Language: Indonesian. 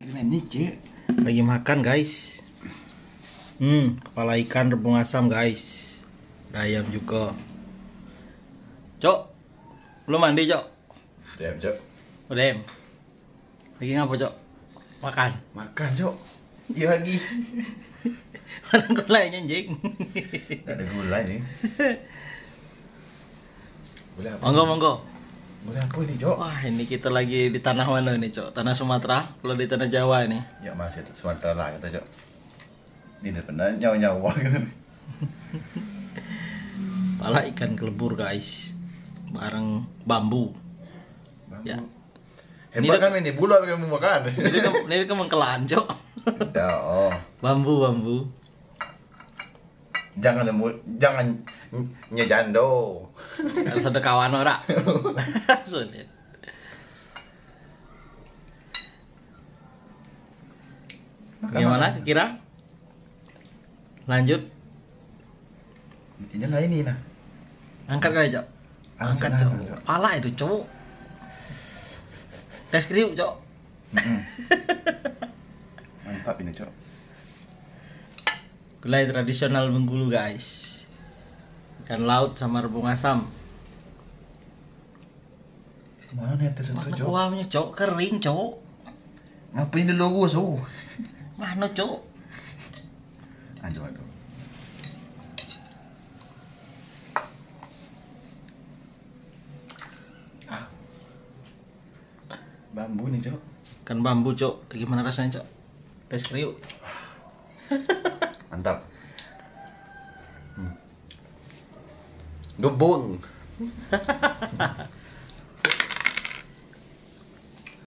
Ini cek Lagi makan guys. Kepala ikan rebung asam guys. Ada ayam juga. Cok, belum mandi cok? Dem cok. Udah. Lagi ngapa cok? Makan. Makan cok. Iya lagi. Mana gulanya anjing? Gak ada gula ini. Gula apa? Monggo. Gula apa ini cok? Wah ini kita lagi di tanah mana nih cok? Tanah Sumatera, kalau di tanah Jawa ini. Ya masih Sumatera lah kata cok. Ini benar nyawa kan. Kepala ikan kelebur guys. Bareng bambu. Ya. Hebat kan ini bulu apa kamu makan? Ini kemengkelaan cok. Ya oh. Bambu. Jangan nyejando. Harus ada kawan ora. Sulit. Gimana kira? Lanjut. Ini lah ini nah. Angkat kali cok. Angkat cok. Pala itu cok. Tes kriuk cok. Mantap ini cok. Gulai tradisional Bengkulu guys. Ikan laut sama rebung asam. Mana ya tes itu Mana cok? kuahnya cok? Kering cok. Ngapain dulu gua so? Mana cok? Aduh. Bambu nih cok. Ikan bambu cok. Gimana rasanya cok? Tes kriuk. Mantap. Gebung.